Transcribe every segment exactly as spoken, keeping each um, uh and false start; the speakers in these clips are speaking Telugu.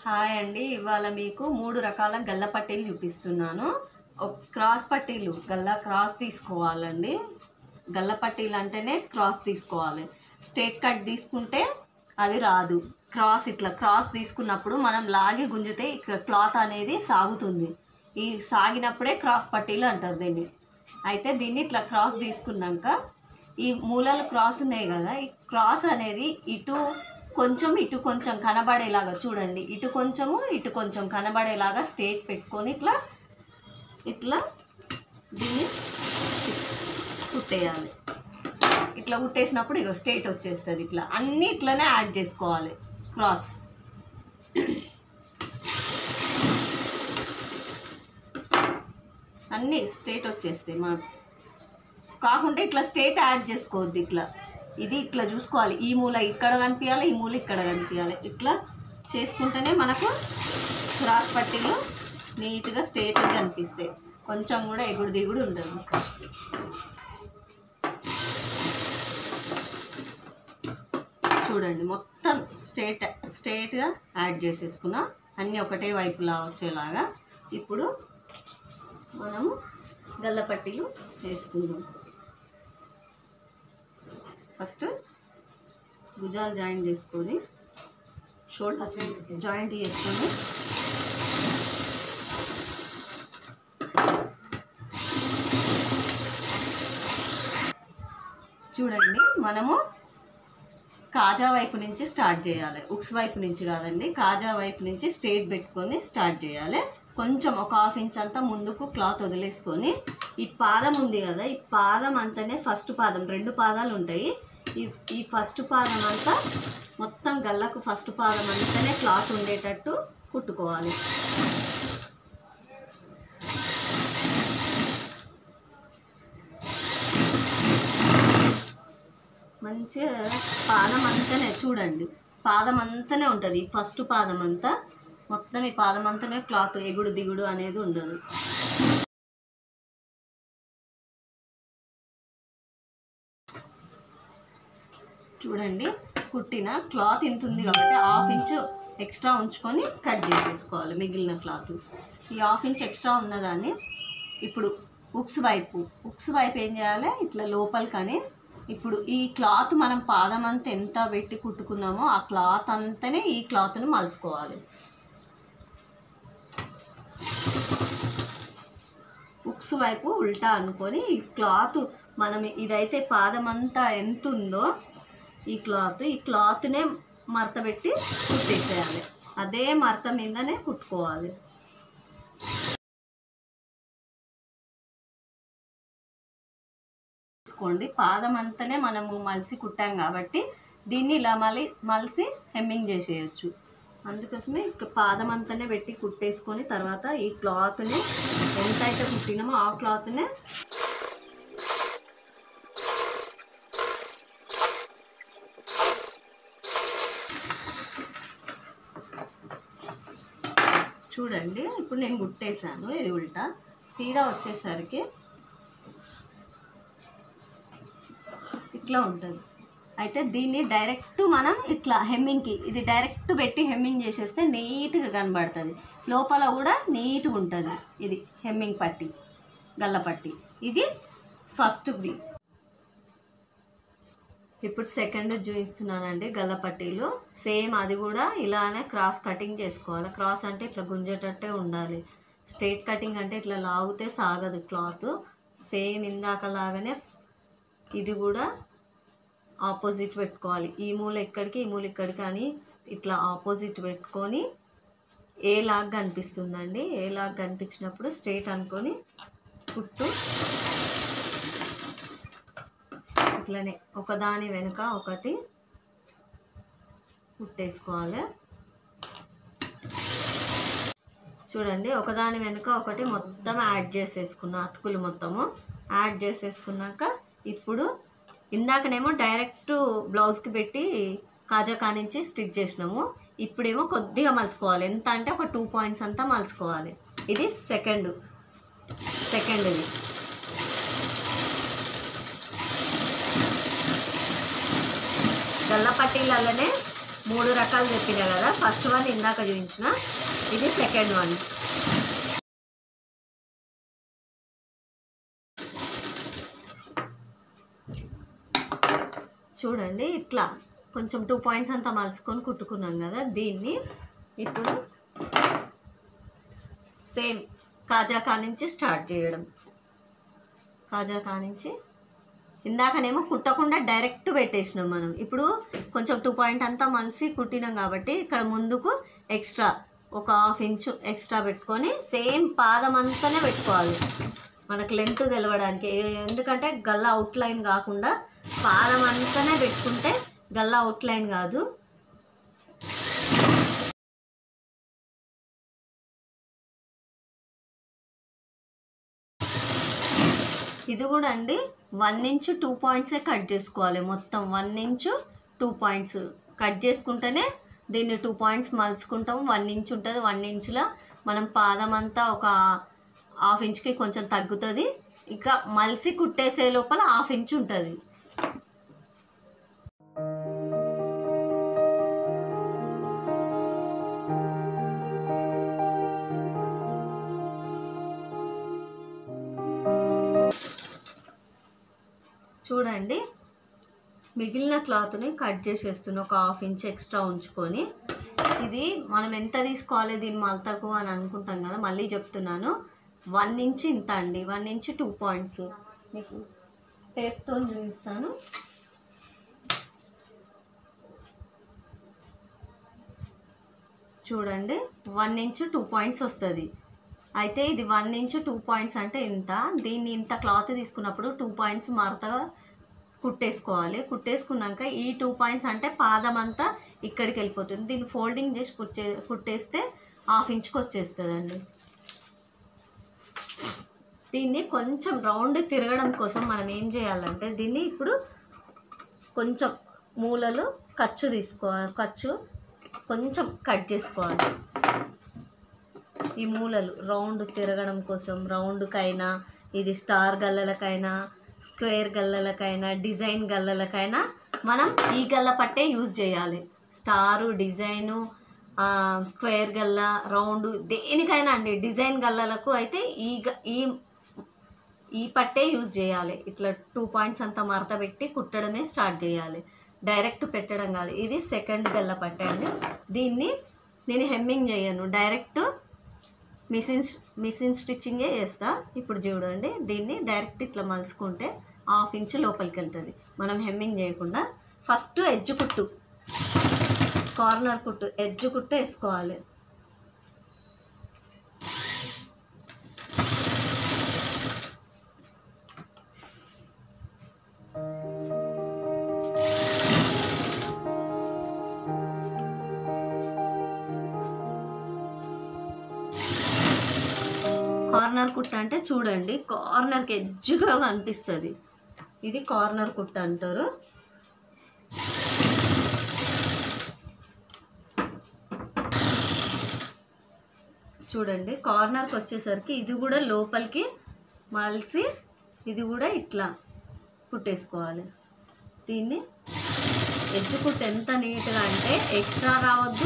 హాయ్ అండి. ఇవాళ మీకు మూడు రకాల గల్ల పట్టీలు చూపిస్తున్నాను. క్రాస్ పట్టీలు గల్ల క్రాస్ తీసుకోవాలండి. గల్ల పట్టీలు అంటేనే క్రాస్ తీసుకోవాలి. స్ట్రైట్ కట్ తీసుకుంటే అది రాదు. క్రాస్ ఇట్లా క్రాస్ తీసుకున్నప్పుడు మనం లాగి గుంజితే క్లాత్ అనేది సాగుతుంది. ఈ సాగినప్పుడే క్రాస్ పట్టీలు అంటారు దీన్ని. అయితే దీన్ని ఇట్లా క్రాస్ తీసుకున్నాక ఈ మూలలు క్రాస్ ఉన్నాయి కదా, ఈ క్రాస్ అనేది ఇటు కొంచెం ఇటు కొంచెం కనబడేలాగా చూడండి. ఇటు కొంచెము ఇటు కొంచెం కనబడేలాగా స్ట్రేట్ పెట్టుకొని ఇట్లా ఇట్లా దీన్ని కుట్టేయాలి. ఇట్లా కుట్టేసినప్పుడు ఇగో స్ట్రేట్ వచ్చేస్తుంది. ఇట్లా అన్నీ ఇట్లనే యాడ్ చేసుకోవాలి. క్రాస్ అన్నీ స్ట్రేట్ వచ్చేస్తాయి. మనం కాకుంటే ఇట్లా స్ట్రేట్ యాడ్ చేసుకోవద్దు. ఇట్లా ఇది ఇట్లా చూసుకోవాలి. ఈ మూల ఇక్కడ కనిపించాలి, ఈ మూల ఇక్కడ కనిపించాలి. ఇట్లా చేసుకుంటేనే మనకు క్రాస్ పట్టీలు నీట్గా స్ట్రేట్గా కనిపిస్తాయి. కొంచెం కూడా ఎగుడు దిగుడు ఉండదు. చూడండి, మొత్తం స్ట్రేట్ స్ట్రేట్గా యాడ్ చేసేసుకున్నా అన్నీ ఒకటే వైపులా వచ్చేలాగా. ఇప్పుడు మనము గల్ల పట్టీలు వేసుకుందాం. ఫస్ట్ భుజాలు జాయింట్ చేసుకొని షోల్డర్స్ జాయింట్ చేసుకొని చూడండి, మనము కాజా వైపు నుంచి స్టార్ట్ చేయాలి. ఉక్స్ వైపు నుంచి కాదండి, కాజా వైపు నుంచి స్ట్రేట్ పెట్టుకొని స్టార్ట్ చేయాలి. కొంచెం ఒక హాఫ్ ఇంచ్ అంతా ముందుకు క్లాత్ వదిలేసుకొని ఈ పాదం ఉంది కదా, ఈ పాదం అంతానే ఫస్ట్ పాదం, రెండు పాదాలు ఉంటాయి. ఈ ఈ ఫస్ట్ పాదం అంతా మొత్తం గల్లకు ఫస్ట్ పాదం అంతానే క్లాత్ ఉండేటట్టు కుట్టుకోవాలి. మంచిగా పాదం అంతానే చూడండి, పాదం అంతానే ఉంటుంది. ఫస్ట్ పాదం అంతా మొత్తం ఈ పాదం అంతానే క్లాత్ ఎగుడు దిగుడు అనేది ఉండదు. చూడండి, కుట్టిన క్లాత్ ఇంత ఉంది కాబట్టి హాఫ్ ఇంచ్ ఎక్స్ట్రా ఉంచుకొని కట్ చేసేసుకోవాలి మిగిలిన క్లాత్. ఈ హాఫ్ ఇంచ్ ఎక్స్ట్రా ఉన్నదాన్ని ఇప్పుడు ఉక్స్ వైపు ఉక్స్ వైపు ఏం చేయాలి, ఇట్లా లోపలికని ఇప్పుడు ఈ క్లాత్ మనం పాదం అంతా ఎంత పెట్టి కుట్టుకున్నామో ఆ క్లాత్ అంతానే ఈ క్లాత్ను మలుచుకోవాలి. ఉక్స్ వైపు ఉల్టా అనుకొని ఈ క్లాత్ మనం ఇదైతే పాదం అంతా ఎంత ఉందో ఈ క్లాత్ ఈ క్లాత్నే మడత పెట్టి కుట్టేసేయాలి. అదే మడత మీదనే కుట్టుకోవాలి. చూసుకోండి, పాదం అంతానే మనము మలిసి కుట్టాం కాబట్టి దీన్ని ఇలా మళ్ళీ మలిసి హెమ్మింగ్ చేసేయచ్చు. అందుకోసమే ఇక పాదం అంతానే పెట్టి కుట్టేసుకొని తర్వాత ఈ క్లాత్ని ఎంతైతే కుట్టినామో ఆ క్లాత్నే చూడండి. ఇప్పుడు నేను కుట్టేశాను. ఇది ఉల్టా సీదా వచ్చేసరికి ఇట్లా ఉంటుంది. అయితే దీన్ని డైరెక్ట్ మనం ఇట్లా హెమ్మింగ్కి ఇది డైరెక్ట్ పెట్టి హెమ్మింగ్ చేసేస్తే నీట్గా కనబడుతుంది. లోపల కూడా నీట్గా ఉంటుంది. ఇది హెమ్మింగ్ పట్టీ, గల్ల పట్టీ. ఇది ఫస్ట్ది. ఇప్పుడు సెకండ్ చూపిస్తున్నానండి గల్ల పట్టీలు. సేమ్ అది కూడా ఇలానే క్రాస్ కటింగ్ చేసుకోవాలి. క్రాస్ అంటే ఇట్లా గుంజేటట్టే ఉండాలి. స్ట్రైట్ కటింగ్ అంటే ఇట్లా లాగితే సాగదు క్లాత్. సేమ్ ఇందాకలాగానే ఇది కూడా ఆపోజిట్ పెట్టుకోవాలి. ఈ మూల ఇక్కడికి ఈ మూల ఇక్కడికి అని ఇట్లా ఆపోజిట్ పెట్టుకొని ఏ లాగా కనిపిస్తుందండి. ఏ లాగా కనిపించినప్పుడు స్ట్రైట్ అనుకొని కుట్టు ఇట్లనే ఒకదాని వెనుక ఒకటి కుట్టేసుకోవాలి. చూడండి, ఒకదాని వెనుక ఒకటి మొత్తం యాడ్ చేసేసుకున్న అతుకులు మొత్తము యాడ్ చేసేసుకున్నాక ఇప్పుడు ఇందాకనేమో డైరెక్ట్ బ్లౌజ్కి పెట్టి కాజా కానించి స్టిచ్ చేసినాము. ఇప్పుడేమో కొద్దిగా మలుచుకోవాలి. ఎంత అంటే ఒక టూ పాయింట్స్ అంతా మలుచుకోవాలి. ఇది సెకండ్ సెకండ్ది. గల్ల పట్టీలలోనే మూడు రకాలు చెప్పిన కదా, ఫస్ట్ వన్ ఇందాక చూపించిన, ఇది సెకండ్ వన్. చూడండి ఇట్లా కొంచెం టూ పాయింట్స్ అంతా మలుచుకొని కుట్టుకున్నాం కదా, దీన్ని ఇప్పుడు సేమ్ కాజా కా నుంచి స్టార్ట్ చేయడం. కాజా కా నుంచి ఇందాకనేమో కుట్టకుండా డైరెక్ట్ పెట్టేసినాం మనం, ఇప్పుడు కొంచెం టూ పాయింట్ అంతా మలిసి కుట్టినాం కాబట్టి ఇక్కడ ముందుకు ఎక్స్ట్రా ఒక హాఫ్ ఇంచు ఎక్స్ట్రా పెట్టుకొని సేమ్ పాదం అంతానే పెట్టుకోవాలి మనకు లెంత్ తెలవడానికి. ఎందుకంటే గల్ల అవుట్లైన్ కాకుండా పాదం అంతానే పెట్టుకుంటే గల్ల అవుట్లైన్ కాదు. ఇది కూడా అండి వన్ ఇంచు టూ పాయింట్సే కట్ చేసుకోవాలి, మొత్తం one inch two points cut చేసుకుంటేనే దీన్ని టూ పాయింట్స్ మలుచుకుంటాం. వన్ ఇంచ్ ఉంటుంది, వన్ ఇంచులో మనం పాదం అంతా ఒక హాఫ్ ఇంచ్కి కొంచెం తగ్గుతుంది, ఇంకా మలిసి కుట్టేసే లోపల హాఫ్ ఇంచ్ ఉంటుంది. చూడండి మిగిలిన క్లాత్ని కట్ చేసేస్తున్నా ఒక హాఫ్ ఇంచ్ ఎక్స్ట్రా ఉంచుకొని. ఇది మనం ఎంత తీసుకోవాలి దీని మలతకు అని అనుకుంటాం కదా, మళ్ళీ చెప్తున్నాను, వన్ ఇంచ్ ఇంత అండి, వన్ ఇంచ్ టూ పాయింట్స్. మీకు టేప్తో చూపిస్తాను. చూడండి వన్ ఇంచ్ టూ పాయింట్స్ వస్తుంది. అయితే ఇది వన్ ఇంచ్ టూ పాయింట్స్ అంటే ఇంత, దీన్ని ఇంత క్లాత్ తీసుకున్నప్పుడు టూ పాయింట్స్ మరతగా కుట్టేసుకోవాలి. కుట్టేసుకున్నాక ఈ టూ పాయింట్స్ అంటే పాదం అంతా ఇక్కడికి వెళ్ళిపోతుంది, దీన్ని ఫోల్డింగ్ చేసి కుట్టే కుట్టేస్తే హాఫ్ ఇంచ్కి వచ్చేస్తుందండి. దీన్ని కొంచెం రౌండ్ తిరగడం కోసం మనం ఏం చేయాలంటే దీన్ని ఇప్పుడు కొంచెం మూలలు ఖర్చు తీసుకోవాలి, ఖర్చు కొంచెం కట్ చేసుకోవాలి. ఈ మూలలు రౌండ్ తిరగడం కోసం, రౌండ్కైనా ఇది స్టార్ గల్లలకైనా స్క్వేర్ గల్లలకైనా డిజైన్ గల్లలకైనా మనం ఈ గల్ల పట్టే యూజ్ చేయాలి. స్టారు, డిజైను, స్క్వేర్ గల్ల, రౌండ్ దేనికైనా అండి, డిజైన్ గల్లలకు అయితే ఈ ఈ ఈ పట్టే యూజ్ చేయాలి. ఇట్లా టూ పాయింట్స్ అంతా మరత పెట్టి కుట్టడమే స్టార్ట్ చేయాలి, డైరెక్ట్ పెట్టడం కాదు. ఇది సెకండ్ గల్ల పట్టే అండి. దీన్ని నేను హెమ్మింగ్ చేయను, డైరెక్ట్ మిషన్ మిషన్ స్టిచ్చింగే చేస్తా. ఇప్పుడు చూడండి దీన్ని డైరెక్ట్ ఇట్లా మలుచుకుంటే హాఫ్ ఇంచ్ లోపలికి వెళ్తుంది, మనం హెమ్మింగ్ చేయకుండా. ఫస్ట్ ఎడ్జ్ కుట్టు, కార్నర్ కుట్టు, ఎడ్జ్ కుట్టు వేసుకోవాలి. కార్నర్ కుట్ట అంటే చూడండి కార్నర్కి ఎడ్జ్గా కనిపిస్తుంది, ఇది కార్నర్ కుట్ట అంటారు. చూడండి కార్నర్కి వచ్చేసరికి ఇది కూడా లోపలికి మలిసి ఇది కూడా ఇట్లా కుట్టేసుకోవాలి. దీన్ని ఎడ్జ్ కుట్ట ఎంత నీట్గా అంటే ఎక్స్ట్రా రావద్దు,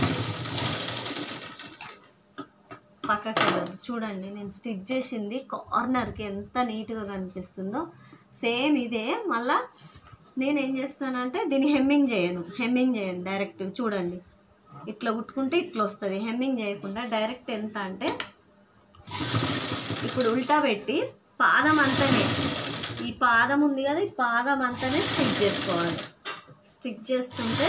పక్కకి వెళ్ళదు. చూడండి నేను స్టిచ్ చేసింది కార్నర్కి ఎంత నీట్గా కనిపిస్తుందో, సేమ్ ఇదే. మళ్ళీ నేనేం చేస్తానంటే దీన్ని హెమ్మింగ్ చేయను, హెమ్మింగ్ చేయను డైరెక్ట్. చూడండి ఇట్లా కుట్టుకుంటే ఇట్లా వస్తుంది, హెమ్మింగ్ చేయకుండా డైరెక్ట్ ఎంత అంటే ఇప్పుడు ఉల్టా పెట్టి పాదం అంతానే, ఈ పాదం ఉంది కదా, ఈ పాదం అంతానే స్టిచ్ చేసుకోవాలి. స్టిచ్ చేస్తుంటే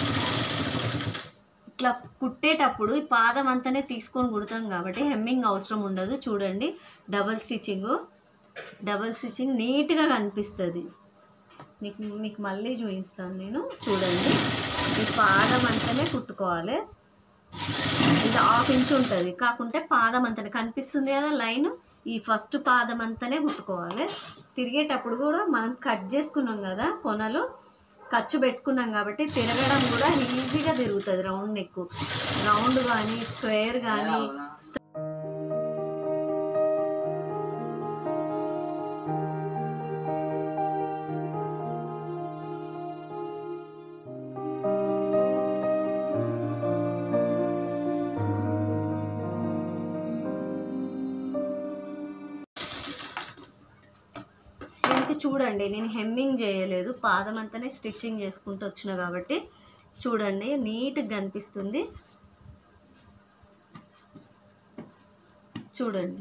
ఇట్లా కుట్టేటప్పుడు ఈ పాదం అంతానే తీసుకొని కుడతాం కాబట్టి హెమ్మింగ్ అవసరం ఉండదు. చూడండి డబల్ స్టిచ్చింగ్, డబల్ స్టిచ్చింగ్ నీట్గా కనిపిస్తుంది. మీకు మీకు మళ్ళీ చూపిస్తాను నేను. చూడండి ఈ పాదం అంతానే కుట్టుకోవాలి, ఇది హాఫ్ ఇంచ్ ఉంటుంది కాకుంటే పాదం అంతానే కనిపిస్తుంది కదా లైన్, ఈ ఫస్ట్ పాదం అంతానే కుట్టుకోవాలి. తిరిగేటప్పుడు కూడా మనం కట్ చేసుకున్నాం కదా కొనలు, ఖర్చు పెట్టుకున్నాం కాబట్టి తిరగడం కూడా ఈజీగా తిరుగుతుంది. రౌండ్ నెక్, రౌండ్ కానీ స్క్వేర్ కానీ చూడండి నేను హెమ్మింగ్ చేయలేదు, పాదం అంతానే స్టిచ్చింగ్ చేసుకుంటూ వచ్చిన కాబట్టి చూడండి నీట్గా కనిపిస్తుంది. చూడండి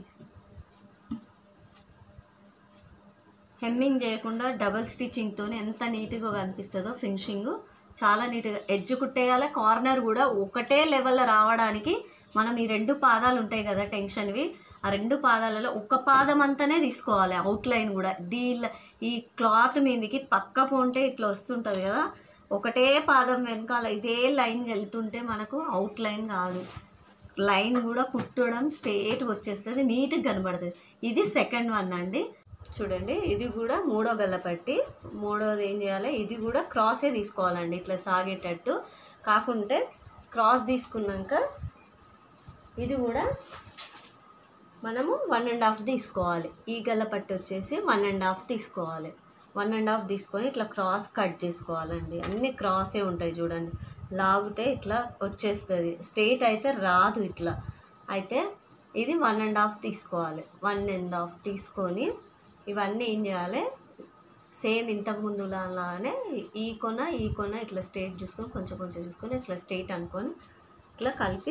హెమ్మింగ్ చేయకుండా డబల్ స్టిచ్చింగ్తో ఎంత నీట్గా కనిపిస్తుందో ఫినిషింగ్. చాలా నీట్గా ఎడ్జ్ కుట్టేయాలి. కార్నర్ కూడా ఒకటే లెవెల్లో రావడానికి మనం ఈ రెండు పాదాలు ఉంటాయి కదా టెన్షన్వి, ఆ రెండు పాదాలలో ఒక పాదం అంతానే తీసుకోవాలి. అవుట్లైన్ కూడా దీ ఈ క్లాత్ మీదకి పక్క పోంటే ఇట్లా వస్తుంటుంది కదా, ఒకటే పాదం వెనకాల ఇదే లైన్ వెళ్తుంటే మనకు అవుట్లైన్ కాదు, లైన్ కూడా కుట్టడం స్ట్రేట్గా వచ్చేస్తుంది, నీట్గా కనబడుతుంది. ఇది సెకండ్ వన్ అండి. చూడండి ఇది కూడా మూడో గల్లపట్టి. మూడోది ఏం చేయాలి, ఇది కూడా క్రాసే తీసుకోవాలండి, ఇట్లా సాగేటట్టు కాకుంటే క్రాస్ తీసుకున్నాక ఇది కూడా మనము వన్ అండ్ హాఫ్ తీసుకోవాలి. ఈ గల్లపట్టి వచ్చేసి వన్ అండ్ హాఫ్ తీసుకోవాలి. వన్ అండ్ హాఫ్ తీసుకొని ఇట్లా క్రాస్ కట్ చేసుకోవాలండి. అన్నీ క్రాసే ఉంటాయి చూడండి, లాగితే ఇట్లా వచ్చేస్తుంది, స్ట్రేట్ అయితే రాదు ఇట్లా. అయితే ఇది వన్ అండ్ హాఫ్ తీసుకోవాలి. వన్ అండ్ హాఫ్ తీసుకొని ఇవన్నీ ఏం చేయాలి, సేమ్ ఇంతకు ముందులానే ఈ కొన ఈ కొన ఇట్లా స్ట్రేట్ చూసుకొని కొంచెం కొంచెం చూసుకొని ఇట్లా స్ట్రేట్ అనుకొని ఇట్లా కలిపి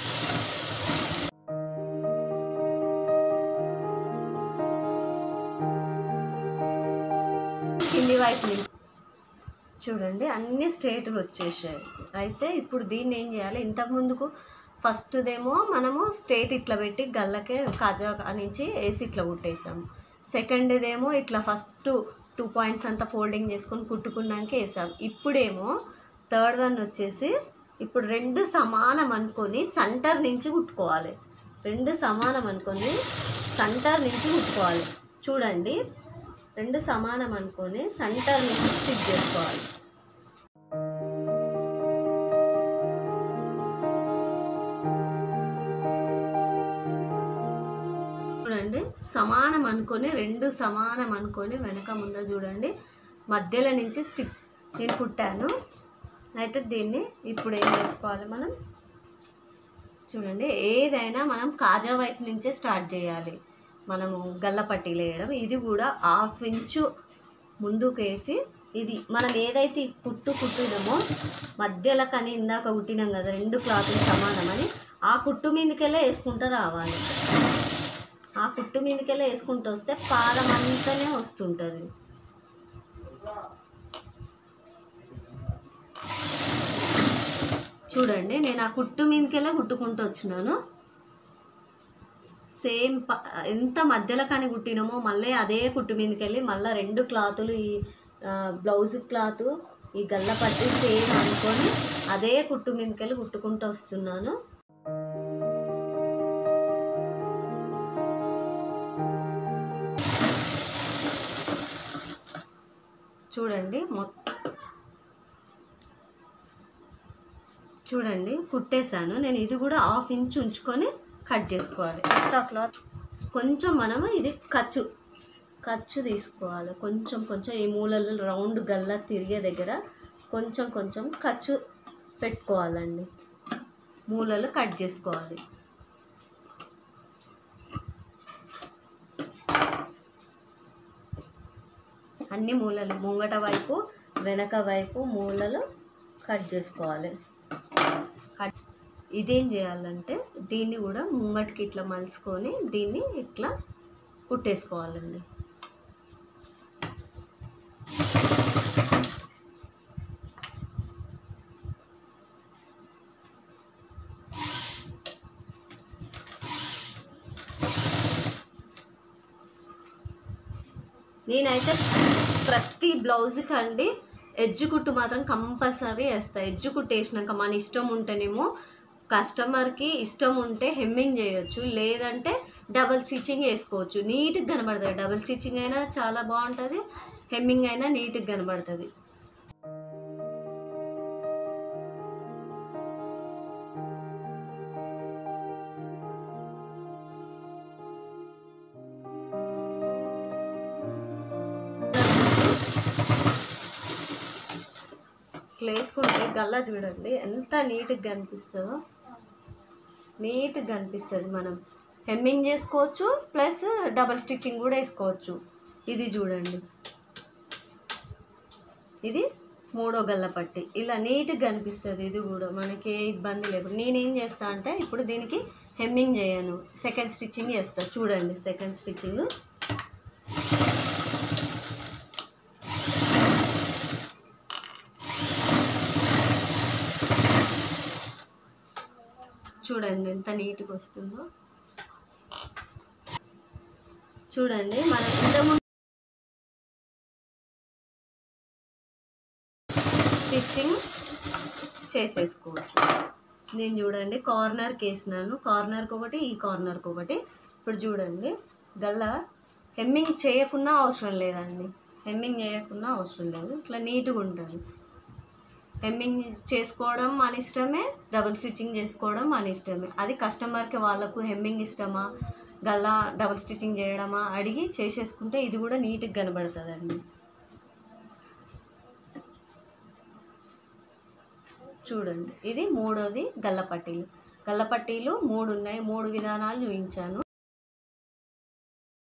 కింది వైపు చూడండి అన్నీ స్ట్రేట్గా వచ్చేసాయి. అయితే ఇప్పుడు దీన్ని ఏం చేయాలి, ఇంతకు ముందుకు ఫస్ట్దేమో మనము స్ట్రేట్ ఇట్లా పెట్టి గల్లకే కాజా నుంచి వేసి ఇట్లా కుట్టేసాము. సెకండ్దేమో ఇట్లా ఫస్ట్ టూ పాయింట్స్ అంతా ఫోల్డింగ్ చేసుకొని కుట్టుకున్నాక వేసాము. ఇప్పుడేమో థర్డ్ వన్ వచ్చేసి ఇప్పుడు రెండు సమానం అనుకొని సెంటర్ నుంచి కుట్టుకోవాలి. రెండు సమానం అనుకొని సెంటర్ నుంచి కుట్టుకోవాలి. చూడండి రెండు సమానం అనుకొని సెంటర్ నుంచి స్టిచ్ చేసుకోవాలి. చూడండి సమానం అనుకొని రెండు సమానం అనుకొని వెనక ముందు చూడండి మధ్యలో నుంచి స్టిచ్ నేను కుట్టాను. అయితే దీన్ని ఇప్పుడు ఏం చేసుకోవాలి మనం, చూడండి ఏదైనా మనం కాజా వైపు నుంచే స్టార్ట్ చేయాలి మనము గల్లపట్టీలు వేయడం. ఇది కూడా హాఫ్ ఇంచు ముందుకు వేసి ఇది మనం ఏదైతే కుట్టు కుట్టినామో మధ్యలో కానీ ఇందాక కుట్టినాం కదా రెండు క్లాతులు సమానమని ఆ కుట్టు మీదకెళ్ళే వేసుకుంటూ రావాలి. ఆ కుట్టు మీదకెళ్ళే వేసుకుంటూ వస్తే పాదం అంతానే వస్తుంటుంది. చూడండి నేను ఆ కుట్టు మీదకెళ్ళే కుట్టుకుంటూ వచ్చినాను. సేమ్ ప ఎంత మధ్యలో కానీ కుట్టినామో మళ్ళీ అదే కుట్టు మీదకి వెళ్ళి మళ్ళీ రెండు క్లాతులు ఈ బ్లౌజ్ క్లాత్ ఈ గల్లపట్టి సేమ్ అనుకొని అదే కుట్టు మీదకి వెళ్ళి కుట్టుకుంటూ వస్తున్నాను. చూడండి మొత్తం చూడండి కుట్టేశాను నేను. ఇది కూడా హాఫ్ ఇంచ్ ఉంచుకొని కట్ చేసుకోవాలి. ఎక్స్ట్రా క్లాత్ కొంచెం మనము ఇది ఖర్చు ఖర్చు తీసుకోవాలి. కొంచెం కొంచెం ఈ మూలలు రౌండ్ గల్ల తిరిగే దగ్గర కొంచెం కొంచెం ఖర్చు పెట్టుకోవాలండి. మూలలు కట్ చేసుకోవాలి. అన్ని మూలలు ముంగట వైపు వెనక వైపు మూలలు కట్ చేసుకోవాలి. కట్ ఇదేం చేయాలంటే దీన్ని కూడా ముంగటికి ఇట్లా మలుచుకొని దీన్ని ఇట్లా కుట్టేసుకోవాలండి. నేనైతే ప్రతి బ్లౌజ్కి అండి ఎడ్జ్ కుట్టు మాత్రం కంపల్సరీ వేస్తాను. ఎడ్జ్ కుట్టు వేసినాక మన ఇష్టం ఉంటేనేమో కస్టమర్కి ఇష్టం ఉంటే హెమ్మింగ్ చేయొచ్చు, లేదంటే డబల్ స్టిచ్చింగ్ వేసుకోవచ్చు. నీట్గా కనబడుతుంది. డబల్ స్టిచ్చింగ్ అయినా చాలా బాగుంటుంది, హెమ్మింగ్ అయినా నీట్గా కనబడుతుంది. వేసుకుంటే గల్లా చూడండి ఎంత నీట్గా కనిపిస్తుందో. నీట్గా కనిపిస్తుంది. మనం హెమ్మింగ్ చేసుకోవచ్చు ప్లస్ డబల్ స్టిచ్చింగ్ కూడా వేసుకోవచ్చు. ఇది చూడండి ఇది మూడో గల్లపట్టి. ఇలా నీట్గా కనిపిస్తుంది. ఇది కూడా మనకి ఏ ఇబ్బంది లేకుండా. నేనేం చేస్తా అంటే ఇప్పుడు దీనికి హెమ్మింగ్ చేయను, సెకండ్ స్టిచ్చింగ్ చేస్తా. చూడండి సెకండ్ స్టిచ్చింగ్. చూడండి ఎంత నీట్గా వస్తుందో. చూడండి మనం ఇంతకుముందు స్టిచ్చింగ్ చేసేసుకోవచ్చు. నేను చూడండి కార్నర్కి వేసినాను, కార్నర్కి ఒకటి, ఈ కార్నర్కి ఒకటి. ఇప్పుడు చూడండి గల్ల హెమ్మింగ్ చేయకున్నా అవసరం లేదండి, హెమ్మింగ్ చేయకున్నా అవసరం లేదు. ఇట్లా నీట్గా ఉంటుంది. హెమ్మింగ్ చేసుకోవడం మన ఇష్టమే, డబుల్ స్టిచ్చింగ్ చేసుకోవడం మన ఇష్టమే. అది కస్టమర్కి వాళ్ళకు హెమ్మింగ్ ఇష్టమా గల్లా డబుల్ స్టిచ్చింగ్ చేయడమా అడిగి చేసేసుకుంటే ఇది కూడా నీట్గా కనబడుతుందండి. చూడండి ఇది మూడోది గల్లపట్టీలు. గల్లపట్టీలు మూడు ఉన్నాయి, మూడు విధానాలు చూపించాను.